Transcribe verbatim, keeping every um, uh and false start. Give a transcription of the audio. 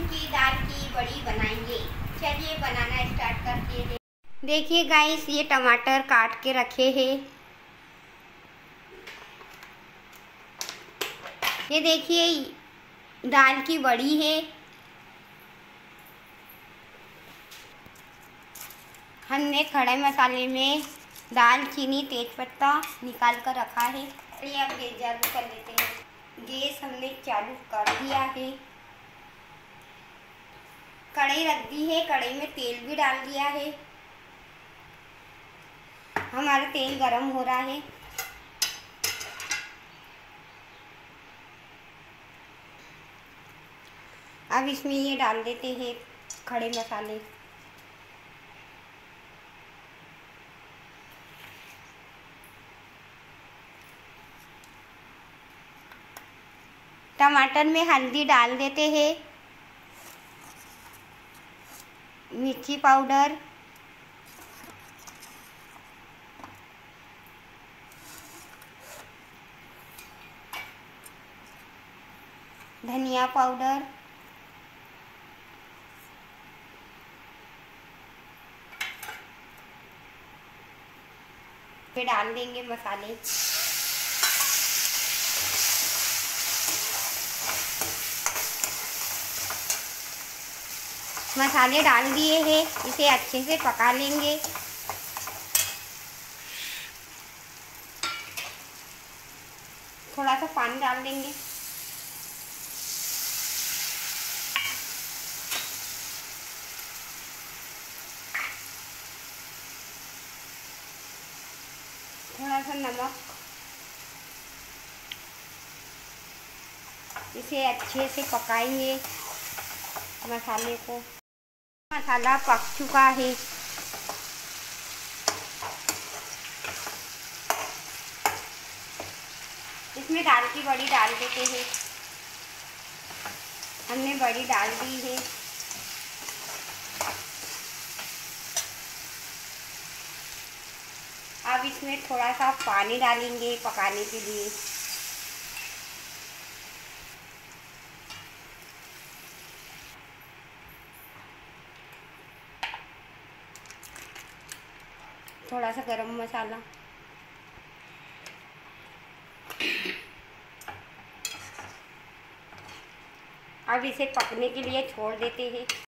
की दाल की बड़ी बनाएंगे। चलिए बनाना स्टार्ट करते हैं। देखिए गाइस, ये टमाटर काट के रखे हैं। ये देखिए दाल की बड़ी है। हमने खड़े मसाले में दाल चीनी तेजपत्ता निकाल कर रखा है। चलिए अब गैस चालू कर लेते हैं। गैस हमने चालू कर दिया है। कढ़ाई रख दी है। कढ़ाई में तेल भी डाल दिया है। हमारा तेल गरम हो रहा है। अब इसमें ये डाल देते हैं खड़े मसाले। टमाटर में हल्दी डाल देते हैं, मिर्ची पाउडर, धनिया पाउडर, फिर डाल देंगे मसाले। मसाले डाल दिए हैं, इसे अच्छे से पका लेंगे। थोड़ा सा पानी डाल देंगे। थोड़ा सा नमक। इसे अच्छे से पकाएंगे मसाले को। मसाला पक चुका है। इसमें दाल की बड़ी डाल देते हैं। हमने बड़ी डाल दी है। अब इसमें थोड़ा सा पानी डालेंगे पकाने के लिए। थोड़ा सा गरम मसाला। अब इसे पकने के लिए छोड़ देते हैं।